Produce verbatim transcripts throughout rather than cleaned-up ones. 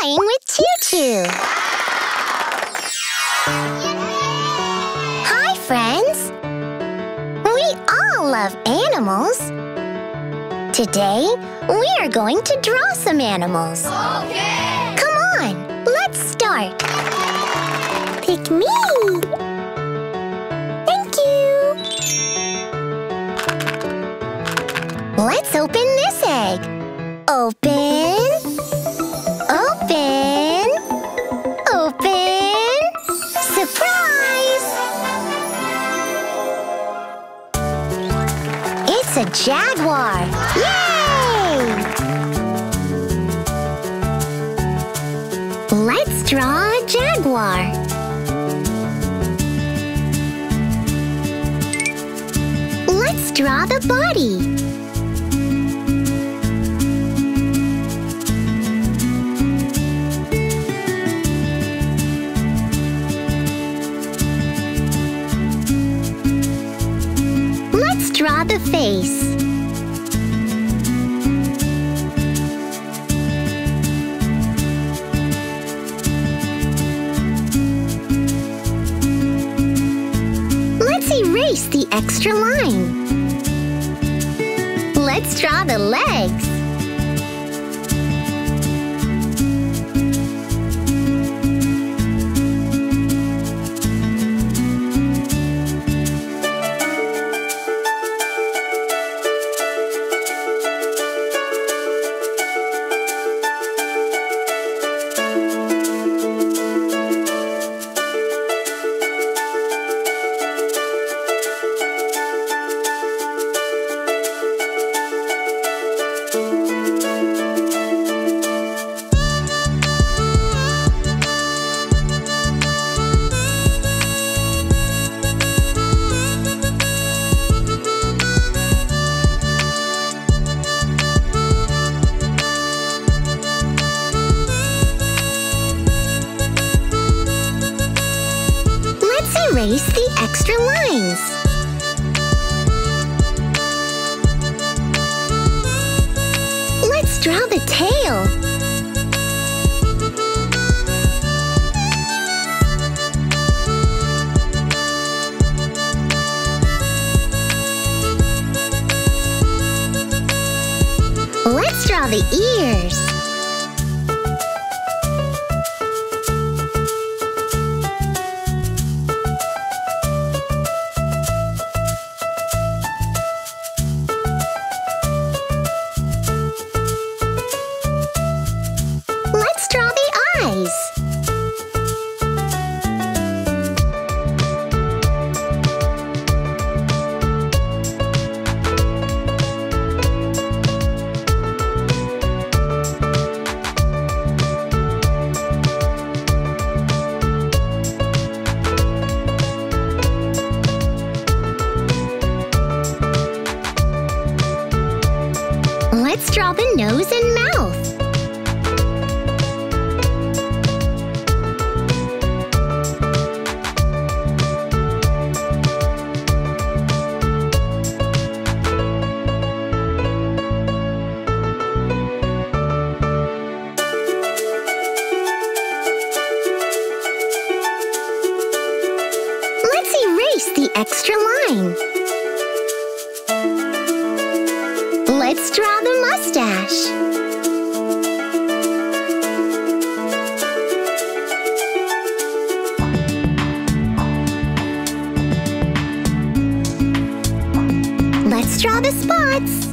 playing with Choo-Choo. Hi, friends. We all love animals. Today, we are going to draw some animals. Okay! Come on, let's start. Pick me. Thank you. Let's open this egg. Open. Open. Open. Surprise! It's a jaguar. Yay! Let's draw a jaguar. Let's draw the body. Let's draw the face. Let's erase the extra line. Let's draw the legs. Erase the extra lines. Let's draw the tail. Let's draw the ears. Let's draw the eyes. Let's draw the nose and mouth. Let's erase the extra line. Let's draw the mustache. Let's draw the spots.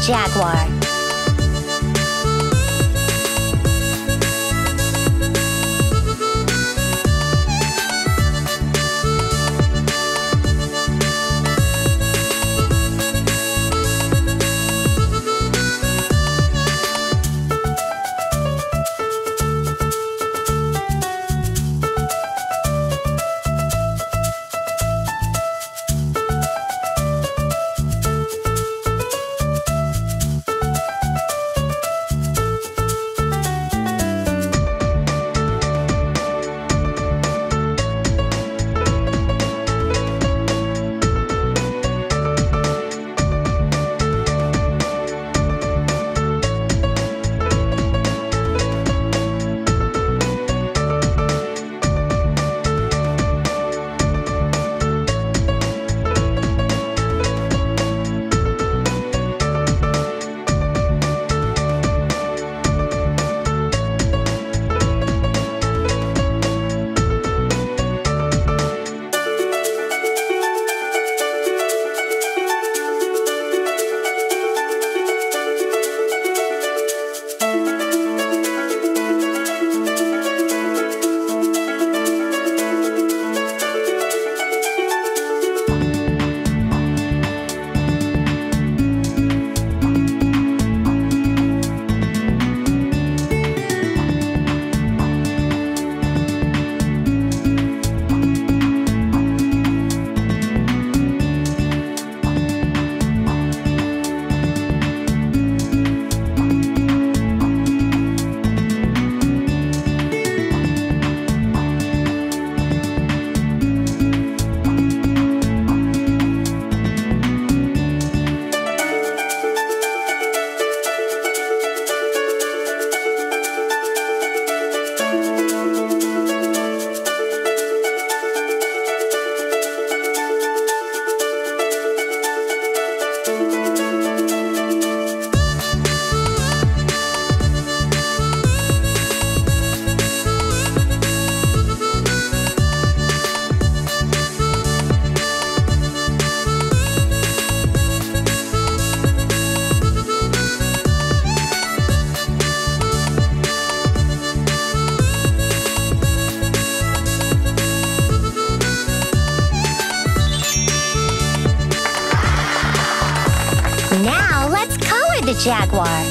jaguar. Now let's color the jaguar.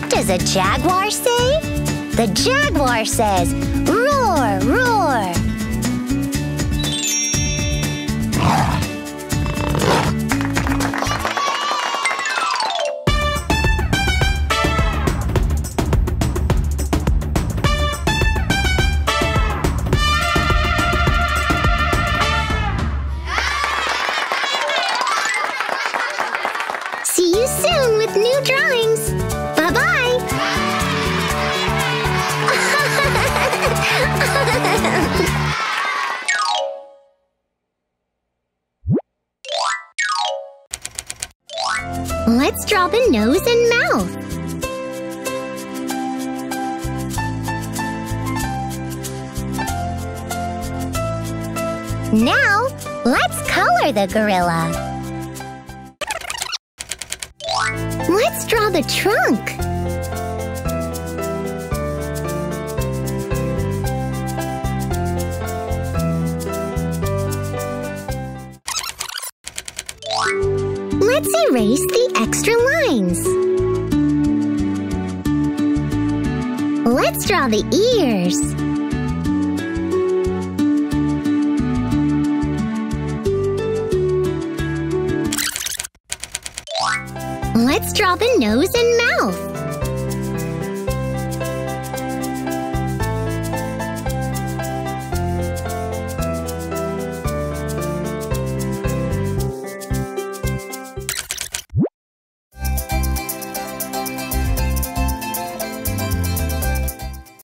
What does a jaguar say? The jaguar says, roar, roar. See you soon with new drawings. Bye-bye. Let's draw the nose and mouth. Now, let's color the gorilla. Let's draw the trunk. Let's erase the extra lines. Let's draw the ears. Let's draw the nose and mouth.